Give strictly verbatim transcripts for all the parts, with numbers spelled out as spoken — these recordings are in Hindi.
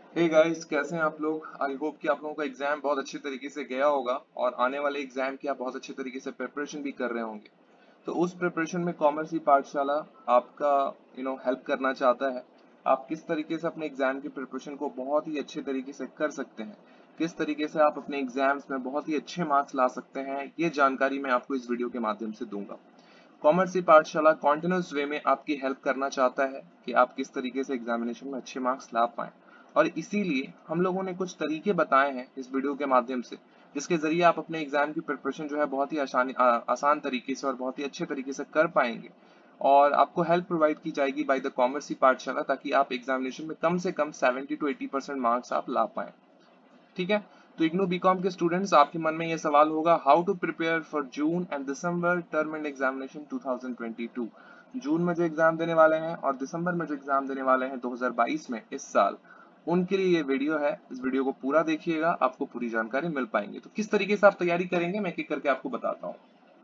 हे गाइस, कैसे हैं आप लोग। आई होप कि आप लोगों का एग्जाम बहुत अच्छे तरीके से गया होगा और आने वाले एग्जाम की आप बहुत अच्छे तरीके से प्रिपरेशन भी कर रहे होंगे। तो उस प्रिपरेशन में कॉमर्स की पाठशाला आपका यू नो हेल्प करना चाहता है। आप किस तरीके से अपने एग्जाम की प्रिपरेशन को बहुत ही अच्छे तरीके से कर सकते हैं, किस तरीके से आप अपने एग्जाम्स में बहुत ही अच्छे मार्क्स ला सकते हैं, ये जानकारी मैं आपको इस वीडियो के माध्यम से दूंगा। कॉमर्स की पाठशाला कॉन्टिन्यूस वे में आपकी हेल्प करना चाहता है कि आप किस तरीके से एग्जामिनेशन में अच्छे मार्क्स ला पाएं, और इसीलिए हम लोगों ने कुछ तरीके बताए हैं इस वीडियो के माध्यम से, जिसके जरिए आप अपने एग्जाम की प्रिपरेशन जो है बहुत ही आसानी आ, आसान तरीके से और बहुत ही अच्छे तरीके से कर पाएंगे। और आपको हेल्प प्रोवाइड की जाएगी बाय द कॉमर्स की पाठशाला, ताकि आप एग्जामिनेशन में कम से कम seventy to eighty percent marks आप ला पाएं। ठीक है। तो इग्नू बीकॉम के स्टूडेंट्स, आपके मन में ये सवाल होगा, how to prepare for June and December term end examination two thousand twenty two. जून में जो एग्जाम देने वाले हैं और दिसंबर में जो एग्जाम देने वाले हैं दो हज़ार बाईस में, इस साल, उनके लिए ये वीडियो है। इस वीडियो को पूरा देखिएगा, आपको पूरी जानकारी मिल पाएंगी। तो किस तरीके से आप तैयारी करेंगे, मैं एक एक करके आपको बताता हूँ।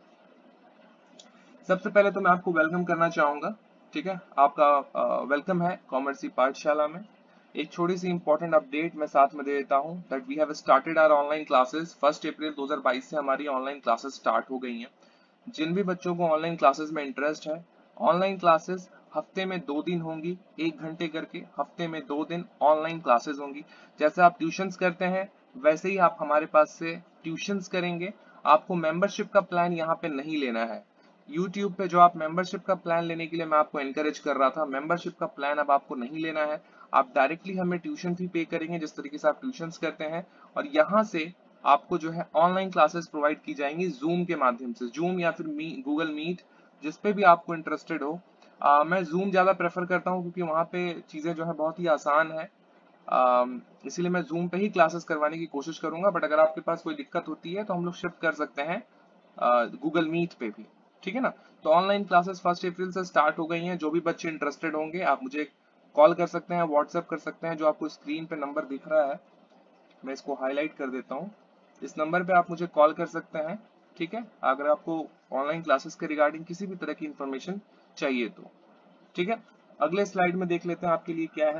सबसे पहले तो मैं आपको वेलकम करना चाहूंगा। ठीक है, आपका वेलकम है कॉमर्स की पाठशाला में। एक छोटी सी इंपॉर्टेंट अपडेट मैं साथ में दे देता हूं that we have started our online classes. First April दो हज़ार बाईस से हमारी ऑनलाइन क्लासेस स्टार्ट हो गई हैं। जिन भी बच्चों को ऑनलाइन क्लासेस में इंटरेस्ट है, ऑनलाइन क्लासेस हफ्ते में दो दिन होंगी, एक घंटे करके हफ्ते में दो दिन ऑनलाइन क्लासेस होंगी। जैसे आप ट्यूशंस करते हैं वैसे ही आप हमारे पास से ट्यूशंस करेंगे। आपको मेंबरशिप का प्लान यहाँ पे नहीं लेना है। यूट्यूब पे जो आप मेंबरशिप का प्लान लेने के लिए मैं आपको एनकरेज कर रहा था, मेंबरशिप का प्लान अब आपको नहीं लेना है। आप डायरेक्टली हमें ट्यूशन फी पे करेंगे जिस तरीके से आप ट्यूशंस करते हैं, और यहाँ से आपको जो है ऑनलाइन क्लासेस प्रोवाइड की जाएंगी जूम के माध्यम से, जूम या फिर मी गूगल मीट, जिस पे भी आपको इंटरेस्टेड हो। आ, मैं जूम ज्यादा प्रेफर करता हूँ क्योंकि वहाँ पे चीजें जो है बहुत ही आसान है। अम, इसीलिए मैं जूम पे ही क्लासेस करवाने की कोशिश करूंगा, बट अगर आपके पास कोई दिक्कत होती है तो हम लोग शिफ्ट कर सकते हैं गूगल मीट पे भी। ठीक है ना। तो ऑनलाइन क्लासेस फर्स्ट अप्रैल से स्टार्ट हो गई हैं। जो भी बच्चे इंटरेस्टेड होंगे आप मुझे कॉल कर सकते हैं, व्हाट्सएप कर सकते हैं। जो आपको स्क्रीन पे नंबर दिख रहा है, मैं इसको हाईलाइट कर देता हूँ। इस नंबर पे आप मुझे कॉल कर सकते हैं। ठीक है, अगर आपको ऑनलाइन क्लासेस के रिगार्डिंग किसी भी तरह की इंफॉर्मेशन चाहिए तो। ठीक है, अगले स्लाइड में देख लेते हैं आपके लिए क्या है।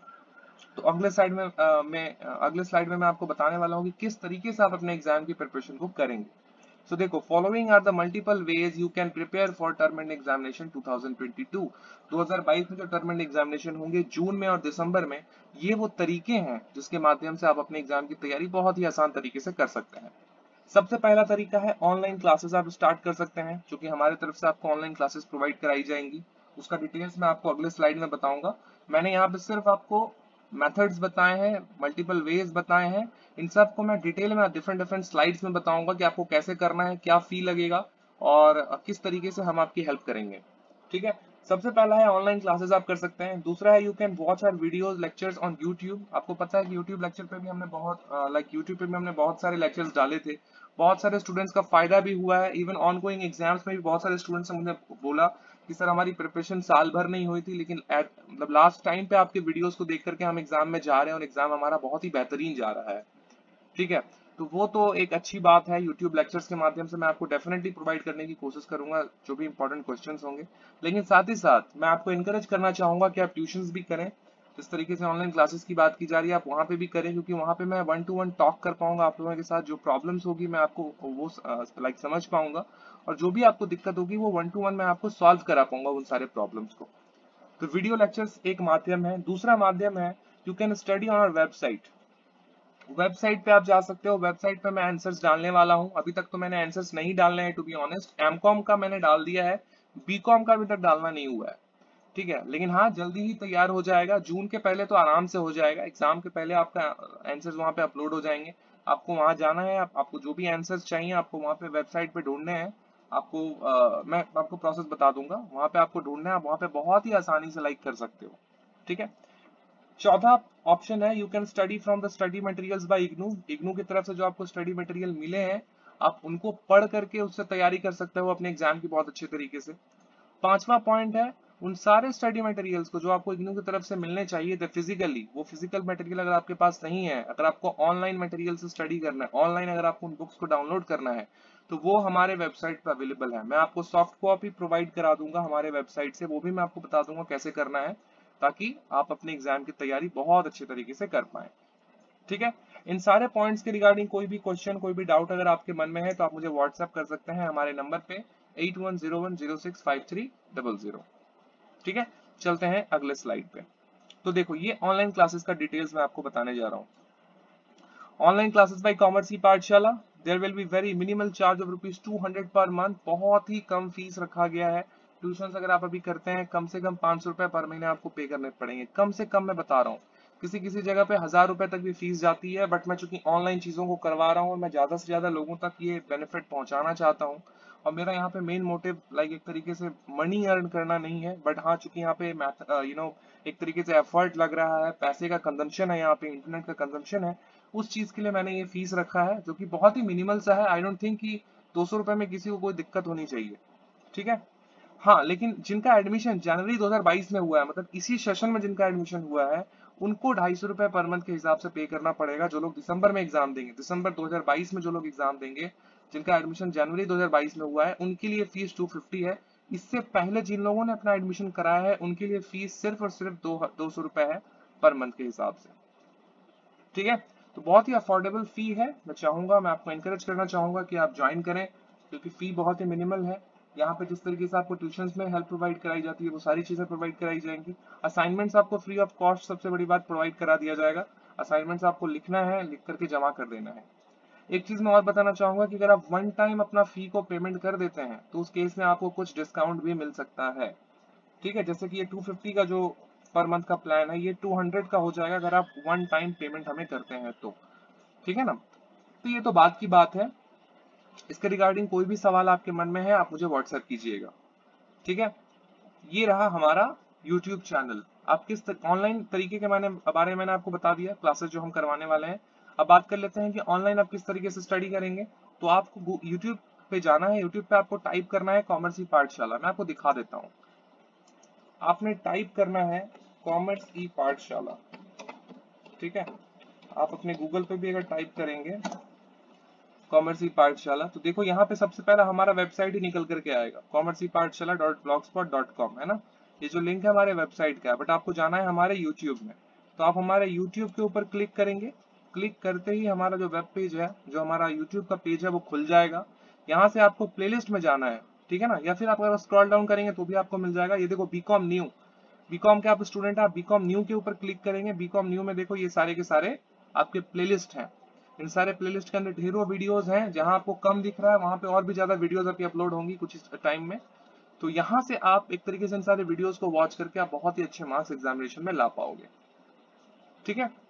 तो अगले स्लाइड में अ, मैं अ, अगले स्लाइड में मैं आपको बताने वाला हूँ कि किस तरीके से आप अपने एग्जाम की प्रिपरेशन को करेंगे। सो so, देखो, following are the multiple ways you can prepare for term end examination two thousand twenty two. दो हज़ार बाईस में जो टर्म एंड एग्जामिनेशन होंगे जून में और दिसंबर में, ये वो तरीके हैं जिसके माध्यम से आप अपने एग्जाम की तैयारी बहुत ही आसान तरीके से कर सकते हैं। सबसे पहला तरीका है ऑनलाइन क्लासेस आप स्टार्ट कर सकते हैं, जो कि हमारे तरफ से आपको ऑनलाइन क्लासेस प्रोवाइड कराई जाएंगी। उसका डिटेल्स मैं आपको अगले स्लाइड में बताऊंगा। मैंने यहाँ पे सिर्फ आपको मेथड्स बताए हैं, मल्टीपल वेज बताए हैं। इन सब को मैं डिटेल में डिफरेंट डिफरेंट स्लाइड्स में बताऊंगा कि आपको कैसे करना है, क्या फी लगेगा और किस तरीके से हम आपकी हेल्प करेंगे। ठीक है, सबसे पहला है ऑनलाइन क्लासेस आप कर सकते हैं। दूसरा है you can watch our videos lectures on YouTube. आपको पता है कि यूट्यूब लेक्चर पे भी हमने बहुत लाइक यूट्यूब पे भी हमने बहुत सारे लेक्चर्स डाले थे। बहुत सारे स्टूडेंट्स का फायदा भी हुआ है। इवन ऑन गोइंग एग्जाम्स में भी बहुत सारे स्टूडेंट्स ने मुझे बोला कि सर हमारी प्रिपरेशन साल भर नहीं हुई थी, लेकिन एट मतलब लास्ट टाइम पे आपके वीडियोस को देख करके हम एग्जाम में जा रहे हैं और एग्जाम हमारा बहुत ही बेहतरीन जा रहा है। ठीक है, तो वो तो एक अच्छी बात है। यूट्यूब लेक्चर्स के माध्यम से मैं आपको डेफिनेटली प्रोवाइड करने की कोशिश करूंगा जो भी इंपॉर्टेंट क्वेश्चंस होंगे। लेकिन साथ ही साथ मैं आपको इनकरेज करना चाहूंगा कि आप ट्यूशंस भी करें। जिस तरीके से ऑनलाइन क्लासेस की बात की जा रही है, आप वहां पे भी करें, क्योंकि वहां पे मैं वन टू वन टॉक कर पाऊंगा आप लोगों के साथ। जो प्रॉब्लम्स होगी मैं आपको वो लाइक समझ पाऊंगा, और जो भी आपको दिक्कत होगी वो वन टू वन मैं आपको सॉल्व करा पाऊंगा उन सारे प्रॉब्लम्स को। तो वीडियो लेक्चर्स एक माध्यम है। दूसरा माध्यम है you can study on our website. Website पे आप जा सकते हो। वेबसाइट पे मैं आंसर्स डालने वाला हूं। अभी तक तो मैंने आंसर्स नहीं डालने हैं टू बी ऑनेस्ट। एमकॉम का मैंने डाल दिया है, बीकॉम का अभी तक डालना नहीं हुआ है। ठीक है, लेकिन हाँ जल्दी ही तैयार हो जाएगा। जून के पहले तो आराम से हो जाएगा, एग्जाम के पहले आपका आंसर्स वहां पे अपलोड हो जाएंगे। आपको वहां जाना है, आप, आपको जो भी आंसर्स चाहिए आपको वहां पे वेबसाइट पे ढूंढने हैं। आपको अ, मैं आपको प्रोसेस बता दूंगा। वहां पे आपको ढूंढना है, आप वहां पे बहुत ही आसानी से लाइक कर सकते हो। ठीक है, चौथा ऑप्शन है you can study from the study materials by IGNOU. IGNOU की तरफ से जो आपको स्टडी मटेरियल मिले हैं, आप उनको पढ़ करके उससे तैयारी कर सकते हो अपने एग्जाम की बहुत अच्छे तरीके से। पांचवा पॉइंट है उन सारे स्टडी मटेरियल्स को जो आपको इग्नू की तरफ से मिलने चाहिए थे फिजिकली, वो फिजिकल मटेरियल अगर आपके पास नहीं है, अगर आपको ऑनलाइन मटेरियल से स्टडी करना है, ऑनलाइन अगर आपको उन बुक्स को डाउनलोड करना है, तो वो हमारे वेबसाइट पर अवेलेबल है। मैं आपको सॉफ्ट कॉपी प्रोवाइड करा दूंगा हमारे वेबसाइट से, वो भी मैं आपको बता दूंगा कैसे करना है। ताकि आप अपने एग्जाम की तैयारी बहुत अच्छे तरीके से कर पाए। ठीक है, इन सारे पॉइंट्स के रिगार्डिंग कोई भी क्वेश्चन, कोई भी डाउट अगर आपके मन में है तो आप मुझे व्हाट्सएप कर सकते हैं हमारे नंबर पे eight one zero one zero six five three double zero. ठीक है, चलते हैं अगले स्लाइड पे। तो देखो ये ऑनलाइन क्लासेस का डिटेल्स मैं आपको बताने जा रहा हूँ। Online classes by commerce e Pathshala, there will be very minimal charge of rupees two hundred per month. बहुत ही कम फीस रखा गया है। ट्यूशन अगर आप अभी करते हैं कम से कम पांच सौ रुपए पर महीने आपको पे करने पड़ेंगे, कम से कम मैं बता रहा हूँ। किसी किसी जगह पे हजार रुपए तक भी फीस जाती है, बट मैं चूंकि ऑनलाइन चीजों को करवा रहा हूँ और मैं ज्यादा से ज्यादा लोगों तक ये बेनिफिट पहुंचाना चाहता हूँ, और मेरा यहाँ पे मेन मोटिव लाइक एक तरीके से मनी अर्न करना नहीं है, बट हाँ चूंकि यहाँ पे यू नो एक तरीके से एफर्ट लग रहा है, पैसे का कंजम्पशन है, यहाँ पे इंटरनेट का कंजम्पशन है, उस चीज के लिए मैंने ये फीस रखा है जो कि बहुत ही मिनिमल सा है। आई डोंट थिंक कि दो सौ रुपए में किसी को कोई दिक्कत होनी चाहिए। ठीक है, हाँ लेकिन जिनका एडमिशन जनवरी दो हज़ार बाईस में हुआ है, मतलब इसी सेशन में जिनका एडमिशन हुआ है, उनको ढाई सौ रुपए पर मंथ के हिसाब से पे करना पड़ेगा। जो लोग दिसंबर में एग्जाम देंगे, दिसंबर दो हज़ार बाईस में जो लोग एग्जाम देंगे, जिनका एडमिशन जनवरी दो हज़ार बाईस में हुआ है, उनके लिए फीस टू फिफ्टी है। इससे पहले जिन लोगों ने अपना एडमिशन कराया है उनके लिए फीस सिर्फ और सिर्फ दो दो सौ रुपए है पर मंथ के हिसाब से। ठीक है, तो बहुत ही अफोर्डेबल फी है। मैं चाहूंगा, मैं आपको एनकरेज करना चाहूंगा कि आप ज्वाइन करें, क्योंकि फी बहुत ही मिनिमल है। यहाँ पे जिस तरीके से आपको ट्यूशंस में हेल्प प्रोवाइड कराई जाती है वो सारी चीजें प्रोवाइड कराई जाएंगी। असाइनमेंट्स आपको फ्री ऑफ कॉस्ट, सबसे बड़ी बात, प्रोवाइड करा दिया जाएगा। असाइनमेंट्स आपको लिखना है, लिख करके जमा कर देना है। एक चीज मैं और बताना चाहूंगा कि अगर आप वन टाइम अपना फी को पेमेंट कर देते हैं तो उस केस में आपको कुछ डिस्काउंट भी मिल सकता है। ठीक है, जैसे कि ये टू फिफ्टी का जो पर मंथ का प्लान है, ये टू हंड्रेड का हो जाएगा अगर आप वन टाइम पेमेंट हमें करते हैं तो। ठीक है ना, तो ये तो बात की बात है। इसके रिगार्डिंग कोई भी सवाल आपके मन में है आप मुझे व्हाट्सएप कीजिएगा। ठीक है, ये रहा हमारा यूट्यूब चैनल। आप किस ऑनलाइन तरीके के मैंने बारे में मैंने आपको बता दिया, क्लासेस जो हम करवाने वाले हैं। अब बात कर लेते हैं कि ऑनलाइन आप किस तरीके से स्टडी करेंगे। तो आपको यूट्यूब पे जाना है, यूट्यूब पे आपको टाइप करना है कॉमर्स ई पाठशाला। मैं आपको दिखा देता हूँ। आपने टाइप करना है कॉमर्स ई पाठशाला। ठीक है, आप अपने गूगल पे भी अगर टाइप करेंगे कॉमर्स ई पाठशाला, तो देखो यहाँ पे सबसे पहला हमारा वेबसाइट ही निकल करके आएगा, commerce e Pathshala dot blogspot dot com, है ना। ये जो लिंक है हमारे वेबसाइट का है, बट आपको जाना है हमारे यूट्यूब में। तो आप हमारे यूट्यूब के ऊपर क्लिक करेंगे। क्लिक करते ही हमारा जो वेब पेज है, जो हमारा यूट्यूब का पेज है, वो खुल जाएगा। यहाँ से आपको प्लेलिस्ट में जाना है। ठीक है ना, या फिर आप अगर स्क्रॉल डाउन करेंगे तो भी आपको मिल जाएगा। ये देखो बीकॉम न्यू, बीकॉम के आप स्टूडेंट हैं, आप बीकॉम न्यू के ऊपर क्लिक करेंगे। बीकॉम न्यू में देखो ये सारे के सारे आपके प्लेलिस्ट हैं। इन सारे प्लेलिस्ट के अंदर ढेरों वीडियोस हैं। जहां आपको कम दिख रहा है वहां पे और भी ज्यादा वीडियोस आपकी अपलोड होंगी कुछ इस टाइम में। तो यहाँ से आप एक तरीके से इन सारे वीडियोस को वॉच करके आप बहुत ही अच्छे मार्क्स एग्जामिनेशन में ला पाओगे। ठीक है,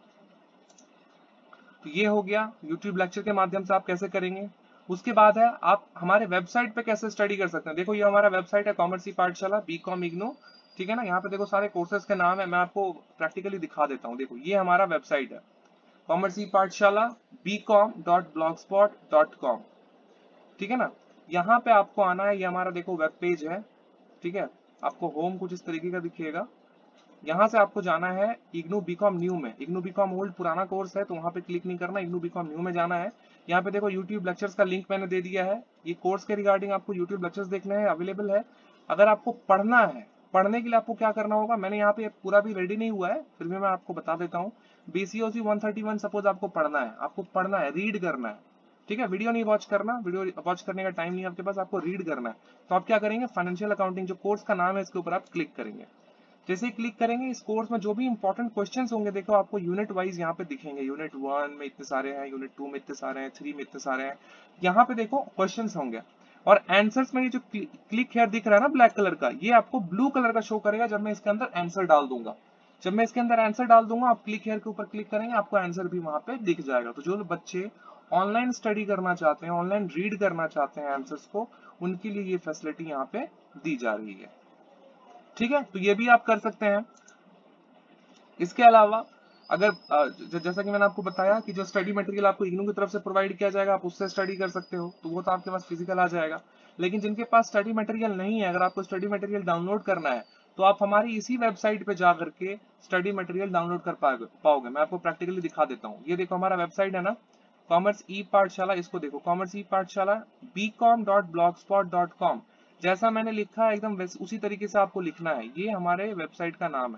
तो ये हो गया यूट्यूब लेक्चर के माध्यम से आप कैसे करेंगे। उसके बाद है आप हमारे वेबसाइट पे कैसे स्टडी कर सकते हैं। देखो ये हमारा वेबसाइट है commerce e Pathshala BCom IGNOU. ठीक है ना, यहाँ पे देखो सारे कोर्सेज के नाम है, मैं आपको प्रैक्टिकली दिखा देता हूँ। देखो ये हमारा वेबसाइट है commerce e Pathshala BCom dot blogspot dot com. ठीक है ना, यहाँ पे आपको आना है। ये हमारा देखो वेब पेज है। ठीक है, आपको होम कुछ इस तरीके का दिखेगा। यहाँ से आपको जाना है इग्नू बीकॉम न्यू में। इग्नू बीकॉम ओल्ड पुराना कोर्स है तो वहां पे क्लिक नहीं करना, इग्नू बीकॉम न्यू में जाना है। यहाँ पे देखो यूट्यूब लेक्चर्स का लिंक मैंने दे दिया है। ये कोर्स के रिगार्डिंग आपको यूट्यूब लेक्चर्स देखने हैं, अवेलेबल है। अगर आपको पढ़ना है, पढ़ने के लिए आपको क्या करना होगा, मैंने यहाँ पे पूरा भी रेडी नहीं हुआ है, फिर भी मैं आपको बता देता हूँ। BCOC one thirty one suppose आपको पढ़ना है, आपको पढ़ना है, रीड करना है। ठीक है, वीडियो नहीं वॉच करना, वीडियो वॉच करने का टाइम नहीं है आपके पास, आपको रीड करना है। तो आप क्या करेंगे, फाइनेंशियल अकाउंटिंग जो कोर्स का नाम है इसके ऊपर आप क्लिक करेंगे। जैसे ही क्लिक करेंगे इस कोर्स में जो भी इंपॉर्टेंट क्वेश्चंस होंगे, देखो आपको यूनिट वाइज यहाँ पे दिखेंगे। यूनिट वन में इतने सारे हैं, यूनिट टू में इतने सारे हैं, थ्री में इतने सारे हैं। यहाँ पे देखो क्वेश्चंस होंगे और आंसर्स में ये जो क्लिक हेयर दिख रहा है ना ब्लैक कलर का, ये आपको ब्लू कलर का शो करेगा जब मैं इसके अंदर आंसर डाल दूंगा। जब मैं इसके अंदर आंसर डाल दूंगा, आप क्लिक हेयर के ऊपर क्लिक करेंगे, आपको आंसर भी वहां पे दिख जाएगा। तो जो बच्चे ऑनलाइन स्टडी करना चाहते हैं, ऑनलाइन रीड करना चाहते हैं आंसर्स को, उनके लिए ये फैसिलिटी यहाँ पे दी जा रही है। ठीक है, तो ये भी आप कर सकते हैं। इसके अलावा अगर जैसा कि मैंने आपको बताया कि जो स्टडी मटेरियल आपको इग्नू की तरफ से प्रोवाइड किया जाएगा आप उससे स्टडी कर सकते हो, तो वो तो आपके पास फिजिकल आ जाएगा। लेकिन जिनके पास स्टडी मटेरियल नहीं है, अगर आपको स्टडी मटेरियल डाउनलोड करना है तो आप हमारी इसी वेबसाइट पे जा करके स्टडी मटेरियल डाउनलोड कर पाओगे। मैं आपको प्रैक्टिकली दिखा देता हूँ। ये देखो हमारा वेबसाइट है ना कॉमर्स ई पाठशाला, इसको देखो commerce e Pathshala BCom dot blogspot dot com. जैसा मैंने लिखा है एकदम उसी तरीके से आपको लिखना है। ये हमारे वेबसाइट का नाम है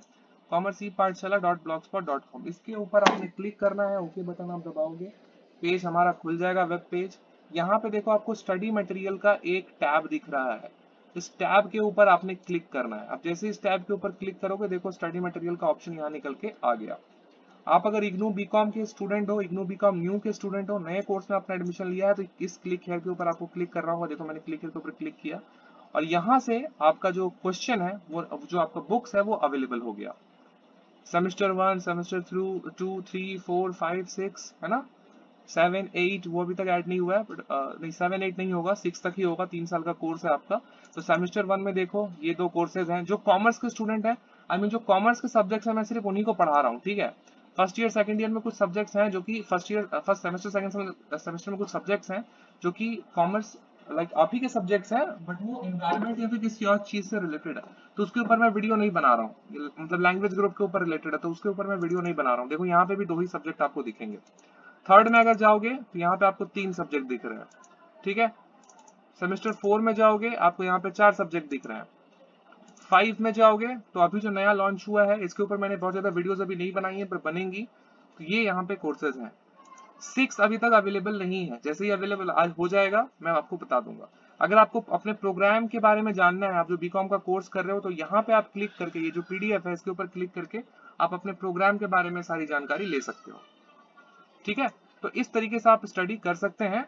commerce e Pathshala dot blogspot dot com. इसके ऊपर आपने क्लिक करना है, ओके बटन आप दबाओगे, पेज हमारा खुल जाएगा, वेब पेज। यहाँ पे देखो आपको स्टडी मटेरियल का एक टैब दिख रहा है, इस टैब के ऊपर आपने क्लिक करना है। अब जैसे इस टैब के ऊपर क्लिक करोगे देखो स्टडी मटेरियल का ऑप्शन यहाँ निकल के आ गया। आप अगर इग्नू बीकॉम के स्टूडेंट हो, इग्नू बीकॉम न्यू के स्टूडेंट हो, नए कोर्स में आपने एडमिशन लिया है, तो इस क्लिक हेयर के ऊपर आपको क्लिक करना होगा। देखो मैंने क्लिक हेयर के ऊपर क्लिक किया और यहाँ से आपका जो क्वेश्चन है वो जो आपका बुक्स है वो अवेलेबल हो गया। Semester one, semester through two, three, four, five, six, है ना, सेवन, एट वो अभी तक ऐड नहीं हुआ है, बट नहीं सेवन एट नहीं होगा, सिक्स तक ही होगा, तीन साल का कोर्स है आपका। तो सेमेस्टर वन में देखो ये दो कोर्सेज हैं। जो कॉमर्स के स्टूडेंट है, आई मीन जो कॉमर्स के सब्जेक्ट्स हैं, मैं सिर्फ उन्हीं को पढ़ा रहा हूँ, ठीक है। फर्स्ट ईयर सेकंड ईयर में कुछ सब्जेक्ट्स हैं जो कि first year first semester second semester में कुछ सब्जेक्ट्स हैं जो कि कॉमर्स लाइक आप ही के सब्जेक्ट्स हैं, बट वो एनवायरमेंट या फिर किसी और चीज से रिलेटेड है, तो उसके ऊपर मैं वीडियो नहीं बना रहा हूँ। मतलब लैंग्वेज ग्रुप के ऊपर रिलेटेड है तो उसके ऊपर मैं वीडियो नहीं बना रहा हूँ। देखो यहाँ पे भी दो ही सब्जेक्ट आपको दिखेंगे। थर्ड में अगर जाओगे तो यहाँ पे आपको तीन सब्जेक्ट दिख रहे हैं, ठीक है। सेमेस्टर फोर में जाओगे आपको यहाँ पे चार सब्जेक्ट दिख रहे हैं। फाइव में जाओगे तो अभी जो नया लॉन्च हुआ है इसके ऊपर मैंने बहुत ज्यादा वीडियोस अभी नहीं बनाई है पर बनेंगी, तो ये यहाँ पे कोर्सेज हैं। सिक्स अभी तक अवेलेबल नहीं है, जैसे ही अवेलेबल आज हो जाएगा मैं आपको बता दूंगा। अगर आपको अपने प्रोग्राम के बारे में जानना है, आप जो बीकॉम का कोर्स कर रहे हो, तो यहाँ पे आप क्लिक करके ये जो पीडीएफ है इसके ऊपर क्लिक करके आप अपने प्रोग्राम के बारे में सारी जानकारी ले सकते हो, ठीक है। तो इस तरीके से आप स्टडी कर सकते हैं।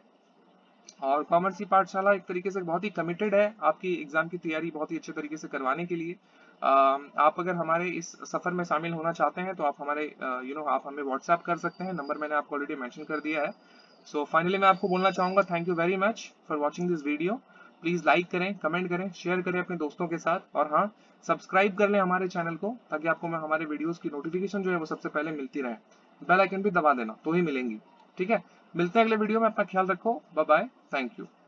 और कॉमर्स की पाठशाला एक तरीके से बहुत ही कमिटेड है आपकी एग्जाम की तैयारी बहुत ही अच्छे तरीके से करवाने के लिए। आ, आप अगर हमारे इस सफर में शामिल होना चाहते हैं तो आप हमारे यू नो आप हमें व्हाट्सएप कर सकते हैं, नंबर मैंने आपको ऑलरेडी मेंशन कर दिया है। सो फाइनली मैं आपको बोलना चाहूंगा thank you very much for watching this video. Please like करें, कमेंट करें, शेयर करें अपने दोस्तों के साथ, और हाँ सब्सक्राइब कर लें हमारे चैनल को ताकि आपको मैं हमारे वीडियोस की नोटिफिकेशन जो है वो सबसे पहले मिलती रहे। बेल आइकन भी दबा देना तो ही मिलेंगी, ठीक है। मिलते हैं अगले वीडियो में, अपना ख्याल रखो, बाय बाय, थैंक यू।